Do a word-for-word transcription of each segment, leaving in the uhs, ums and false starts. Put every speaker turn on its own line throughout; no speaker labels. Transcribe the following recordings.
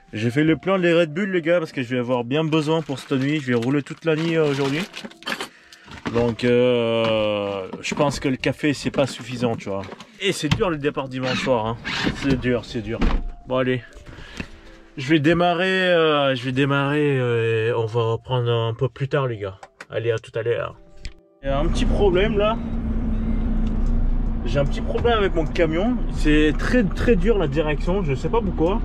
J'ai fait le plein des Red Bull les gars parce que je vais avoir bien besoin pour cette nuit. Je vais rouler toute la nuit euh, aujourd'hui. Donc euh, je pense que le café c'est pas suffisant tu vois. Et c'est dur le départ dimanche soir hein. C'est dur, c'est dur. Bon allez. Je vais démarrer, euh, je vais démarrer euh, et on va reprendre un peu plus tard les gars. Allez à tout à l'heure. Il y a un petit problème là. J'ai un petit problème avec mon camion. C'est très très dur la direction, je sais pas pourquoi.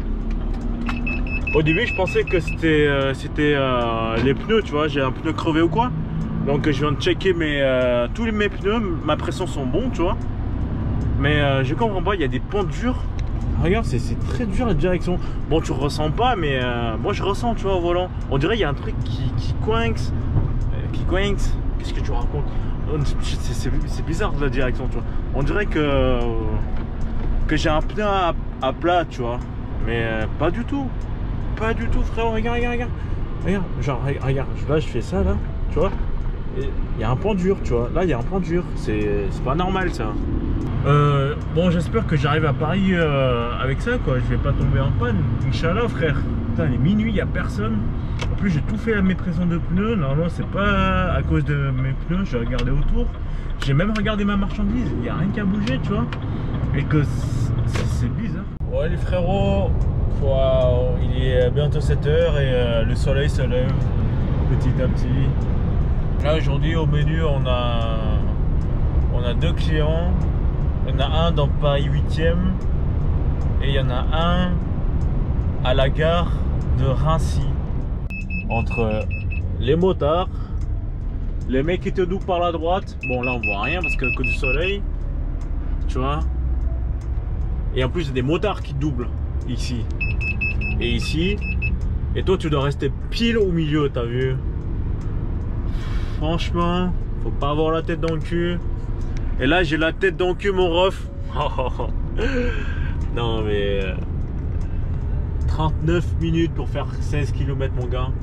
Au début, je pensais que c'était euh, c'était euh, les pneus, tu vois, j'ai un pneu crevé ou quoi. Donc je viens de checker mes, euh, tous mes pneus, ma pression sont bons, tu vois. Mais euh, je comprends pas, il y a des pentes dures. Regarde, c'est très dur la direction. Bon, tu ressens pas, mais euh, moi je ressens, tu vois, au volant. On dirait il y a un truc qui, qui coince. Euh, qui coince. Qu'est-ce que tu racontes? C'est bizarre la direction, tu vois. On dirait que, que j'ai un pneu à, à plat, tu vois. Mais euh, pas du tout. Pas du tout frère, regarde, regarde, regarde. Regarde, genre, regarde, là je fais ça là, tu vois. Il y a un point dur, tu vois. Là il y a un point dur, c'est pas normal ça. Euh, bon j'espère que j'arrive à Paris euh, avec ça quoi, je vais pas tomber en panne. Inch'Allah frère. Putain il est minuit, il y a personne. En plus j'ai tout fait à mes pressions de pneus. Normalement c'est pas à cause de mes pneus, j'ai regardé autour. J'ai même regardé ma marchandise, il n'y a rien qui a bougé tu vois. Et que c'est bizarre. Ouais les frérots. Wow, il est bientôt sept heures et euh, le soleil se lève petit à petit. Là aujourd'hui au menu on a on a deux clients. Il y en a un dans Paris huitième et il y en a un à la gare de Rancy. Entre les motards, les mecs qui te doublent par la droite. Bon là on voit rien parce que que du soleil. Tu vois. Et en plus il y a des motards qui te doublent ici. Et ici, et toi tu dois rester pile au milieu, t'as vu? Franchement, faut pas avoir la tête dans le cul. Et là j'ai la tête dans le cul mon ref. Non mais euh, trente-neuf minutes pour faire seize kilomètres mon gars.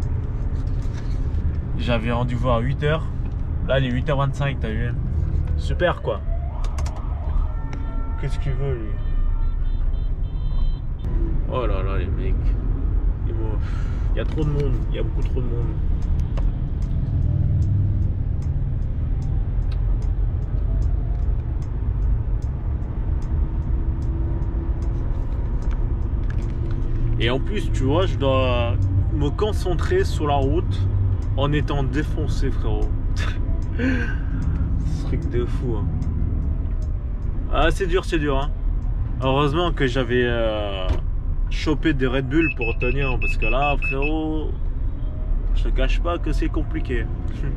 J'avais rendez-vous à huit heures. Là il est huit heures vingt-cinq, t'as vu? Super quoi. Qu'est-ce qu'il veut lui? Oh là là les mecs. Il y a trop de monde, il y a beaucoup trop de monde. Et en plus, tu vois, je dois me concentrer sur la route en étant défoncé, frérot. Ce truc de fou. Hein. Ah, c'est dur, c'est dur. Hein. Heureusement que j'avais euh, chopé des Red Bull pour tenir, parce que là, frérot, je te cache pas que c'est compliqué.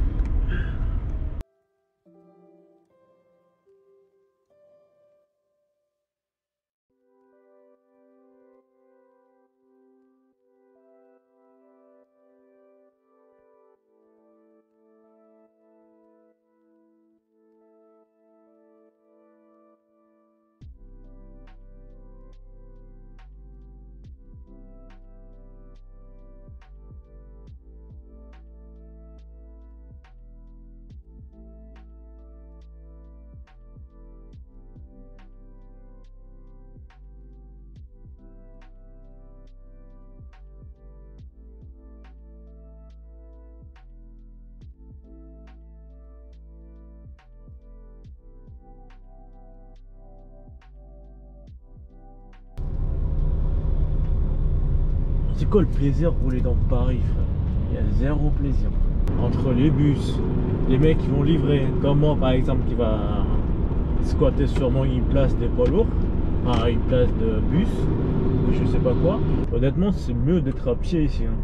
C'est quoi le plaisir de rouler dans Paris, frère? Il y a zéro plaisir. Entre les bus, les mecs qui vont livrer, comme moi par exemple qui va squatter sûrement une place des poids lourds, enfin une place de bus, ou je sais pas quoi. Honnêtement, c'est mieux d'être à pied ici. Hein.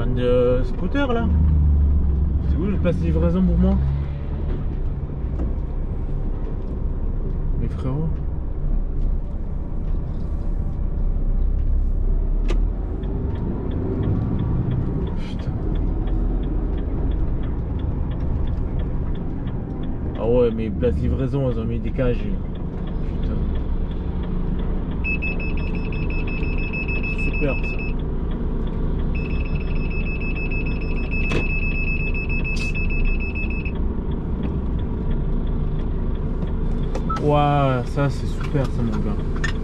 panne de scooter là. C'est où le place de livraison pour moi? Mais frérot. Putain. Ah ouais, mais place de livraison, ils ont mis des cages. Putain. Super ça. Waouh, ça c'est super ça mon gars.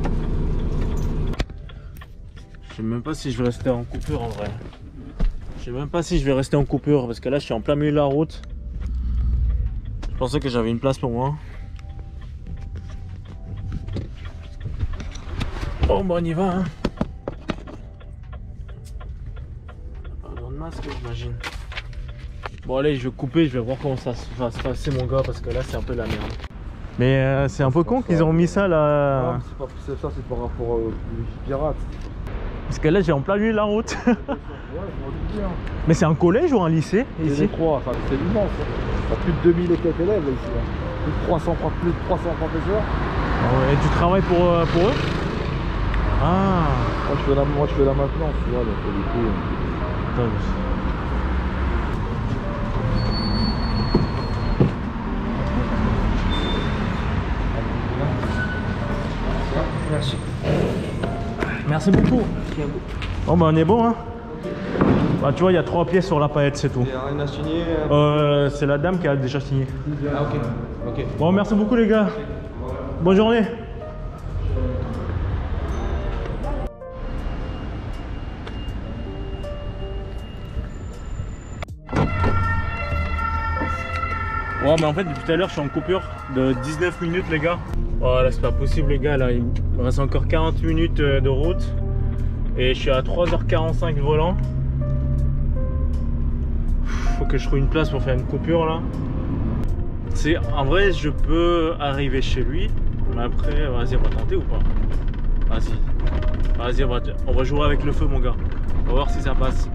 Je sais même pas si je vais rester en coupure en vrai. Je sais même pas si je vais rester en coupure parce que là je suis en plein milieu de la route. Je pensais que j'avais une place pour moi. Oh bah on y va hein. Pas besoin de masque j'imagine. Bon allez je vais couper, je vais voir comment ça va se passer mon gars parce que là c'est un peu la merde. Mais euh, c'est un peu con qu'ils ont mis ça là.
Non, c'est pas c'est ça, c'est par rapport aux pirates.
Parce que là j'ai en plein milieu de la route.
Ouais, je m'en doute bien.
Mais c'est un collège ou un lycée ici?
Les trois, enfin, c'est immense. Il y a plus de deux mille et quelques élèves là, ici. Hein. Plus de trois cents, plus de trois cents professeurs.
Ah ouais, et tu travailles pour, euh, pour eux? Ah.
Moi je fais la, moi, je fais la maintenance, tu vois, donc du coup.
Attends,
Merci.
merci beaucoup. Bon bah on est bon hein. Bah tu vois il y a trois pièces sur la palette c'est tout.
Il y a rien à signer.
Euh, c'est la dame qui a déjà signé.
Ah ok. Ok.
Bon merci beaucoup les gars. Bonne journée. Ouais mais en fait depuis tout à l'heure je suis en coupure de dix-neuf minutes les gars. Voilà, c'est pas possible les gars, là il me reste encore quarante minutes de route et je suis à trois heures quarante-cinq volant. Faut que je trouve une place pour faire une coupure là. C'est en vrai je peux arriver chez lui, mais après vas-y on va tenter ou pas? Vas-y, vas-y on va, on va jouer avec le feu mon gars. On va voir si ça passe.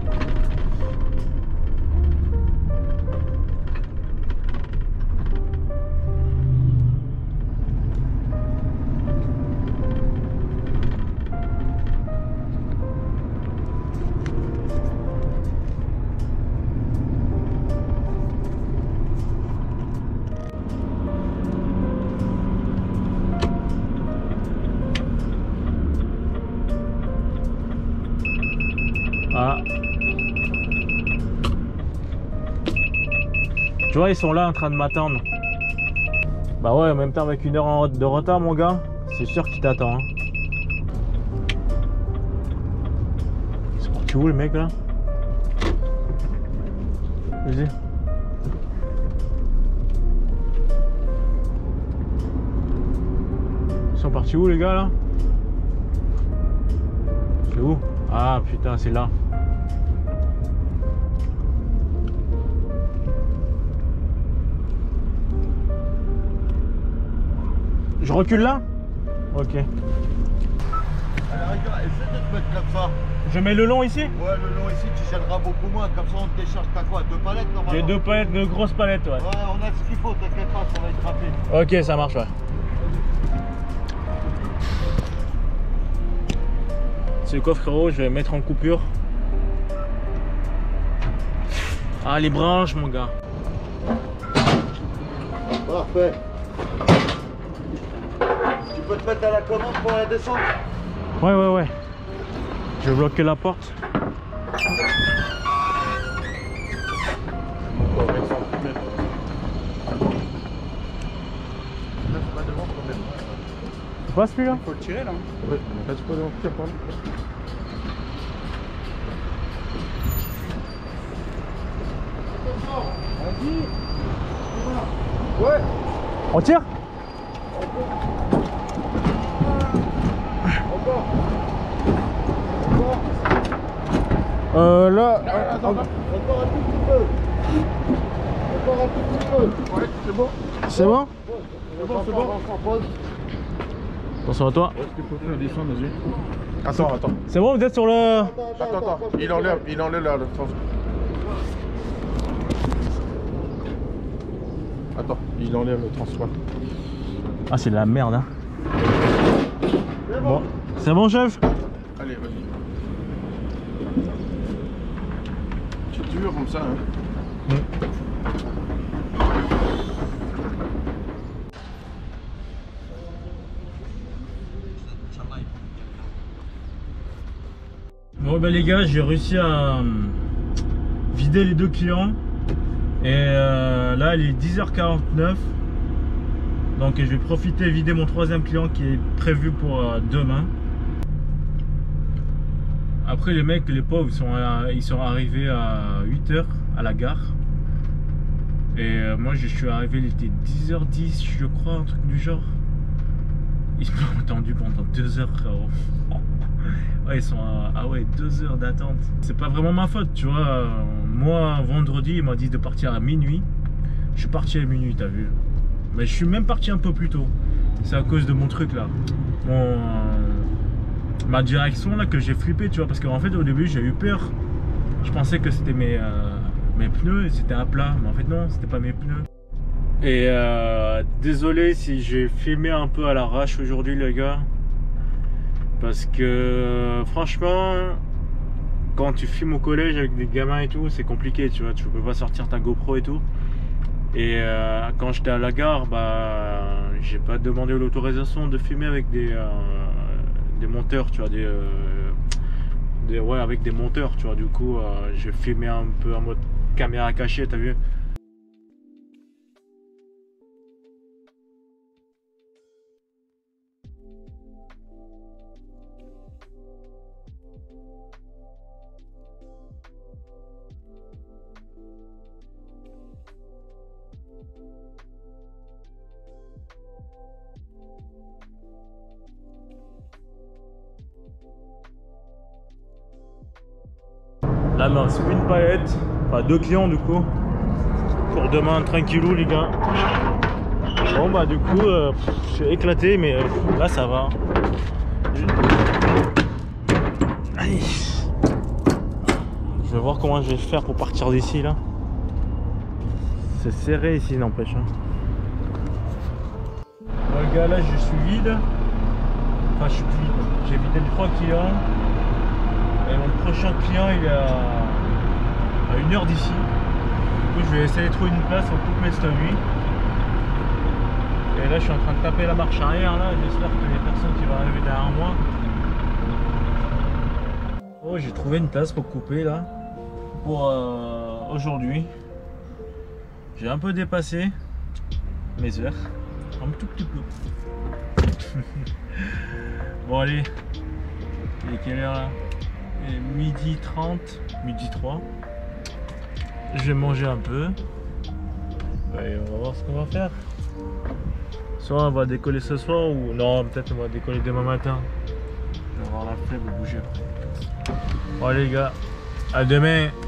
Ah. Tu vois ils sont là en train de m'attendre. Bah ouais en même temps avec une heure de retard mon gars, c'est sûr qu'il t'attend hein. Ils sont partis où les mecs là? Vas-y. Ils sont partis où les gars là? C'est où? Ah putain c'est là. Je recule là? Ok.
Allez, regarde, essaie de te mettre comme ça.
Je mets le long ici?
Ouais, le long ici, tu gêneras beaucoup moins. Comme ça, on te décharge. T'as quoi? Deux palettes normalement?
J'ai deux palettes, deux grosses palettes, ouais.
Ouais, on a ce qu'il faut, t'inquiète pas, ça va être rapide.
Ok, ça marche, ouais. C'est quoi, frérot? Je vais mettre en coupure. Ah, les branches, mon gars.
Parfait. Tu peux te mettre à la commande pour la descente?
Ouais, ouais, ouais. Je vais bloquer la porte. Tu passes plus là?
Il faut le tirer là. Ouais, là tu peux le tirer par là. Vas-y. Ouais.
On tire?
Encore. Encore.
Euh là.
Attends, attends.
Encore un tout petit peu. Encore un tout petit peu.
Ouais, c'est bon.
C'est bon?
C'est bon, c'est bon.
On s'en pose.
Attention à toi.
Est-ce qu'il faut faire descendre, vas-y. Attends, attends.
C'est bon, vous êtes sur le...
Attends, attends. Il enlève, il enlève là, le transport. Attends, il enlève le transport.
Ah, c'est de la merde, hein. Bon, c'est bon, chef?
Allez, vas-y. C'est dur comme ça, hein.
Mmh. Bon bah les gars, j'ai réussi à euh, vider les deux clients et euh, là il est dix heures quarante-neuf, donc je vais profiter et vider mon troisième client qui est prévu pour euh, demain. Après les mecs, les pauvres, ils sont, à, ils sont arrivés à huit heures à la gare et euh, moi je suis arrivé, il était dix heures dix je crois, un truc du genre. Ils m'ont attendu pendant deux heures, frérot. Ouais, ils sont à... Ah ouais, deux heures d'attente. C'est pas vraiment ma faute, tu vois. Moi, vendredi, il m'a dit de partir à minuit. Je suis parti à minuit, t'as vu. Mais je suis même parti un peu plus tôt. C'est à cause de mon truc là. Mon... Ma direction là que j'ai flippé, tu vois. Parce qu'en fait, au début, j'ai eu peur. Je pensais que c'était mes, euh... mes pneus, c'était à plat. Mais en fait, non, c'était pas mes pneus. Et euh, désolé si j'ai filmé un peu à l'arrache aujourd'hui les gars, parce que franchement quand tu filmes au collège avec des gamins et tout c'est compliqué, tu vois, tu peux pas sortir ta GoPro et tout. Et euh, quand j'étais à la gare, bah j'ai pas demandé l'autorisation de filmer avec des euh, des monteurs, tu vois, des, euh, des ouais avec des monteurs, tu vois. Du coup euh, j'ai filmé un peu en mode caméra cachée, t'as vu. Là, il me reste une palette, enfin deux clients du coup, pour demain tranquillou les gars. Bon bah du coup, euh, je suis éclaté, mais euh, là ça va. Je... Allez. Je vais voir comment je vais faire pour partir d'ici là. C'est serré ici, n'empêche. Hein. Bon, les gars, là je suis vide. Enfin, je suis vide. J'ai vidé les trois clients. Et mon prochain client il est à, à une heure d'ici. Du coup je vais essayer de trouver une place en toute mes cette nuit. Et là je suis en train de taper la marche arrière là. J'espère que les personnes qui vont arriver derrière moi. Oh, j'ai trouvé une place pour couper là. Pour euh, aujourd'hui. J'ai un peu dépassé mes heures. Un tout petit peu. Bon allez. Il est quelle heure là? Midi trente, midi trois. Je vais manger un peu. Et on va voir ce qu'on va faire. Soit on va décoller ce soir ou non, peut-être on va décoller demain matin. Je vais avoir la flemme de bouger après. Bon allez les gars, à demain.